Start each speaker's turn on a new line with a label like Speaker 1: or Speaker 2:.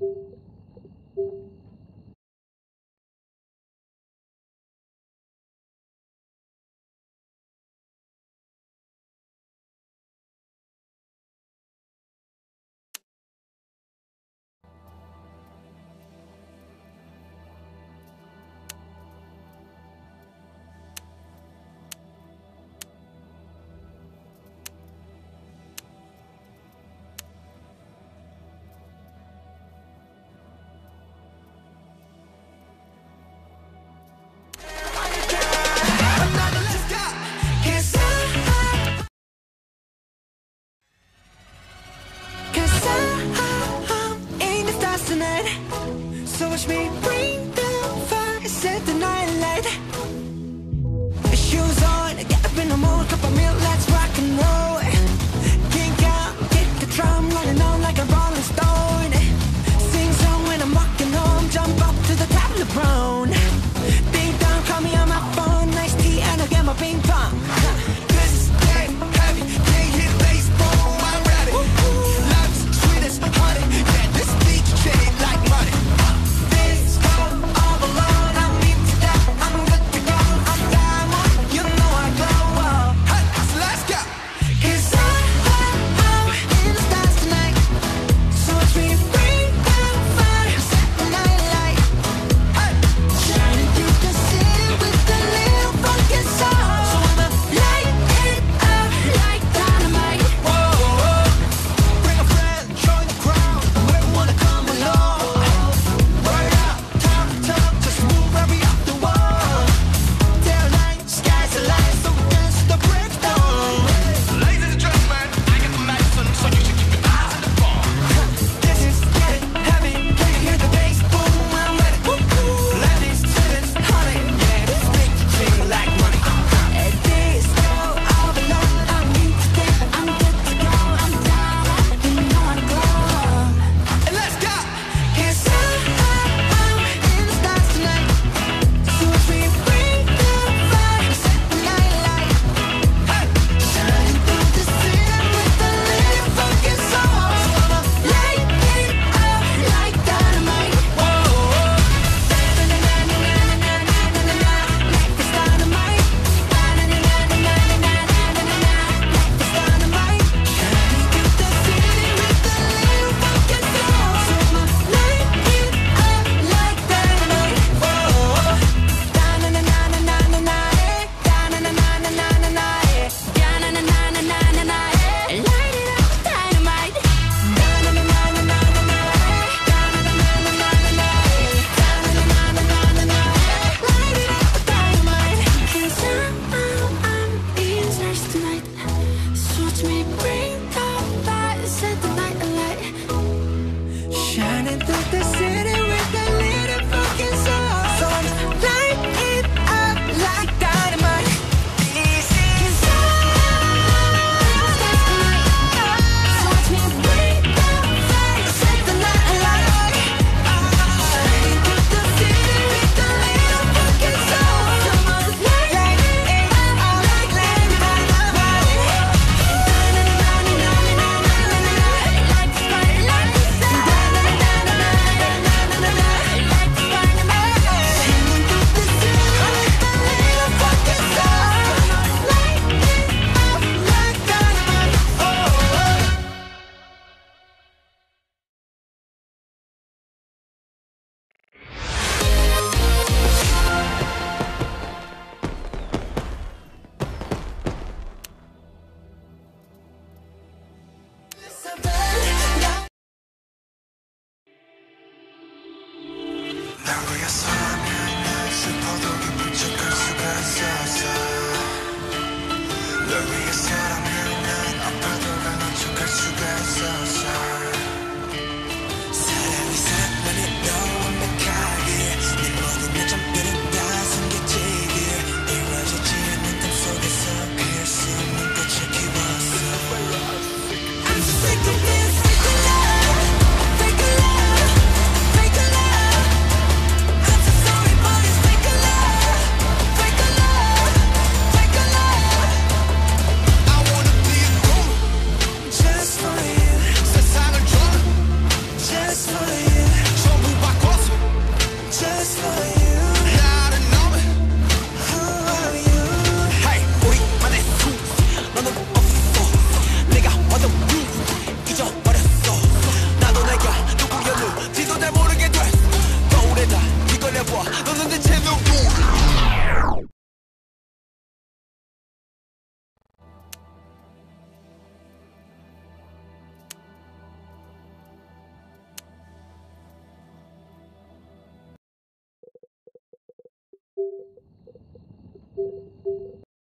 Speaker 1: So watch me bring the fire, set the night light. Shoes on, get up in the mood, cup of milk, let's rock and roll. Kink out, kick the drum, running on like a rolling stone. Sing song when I'm walking home, jump up to the top of the brown. Ding dong, call me on my phone, nice tea and I'll get my ping pong.
Speaker 2: This is game heavy, can't hit baseball, I'm ready. Life's sweet as honey, yeah, this beach chain like money.
Speaker 1: This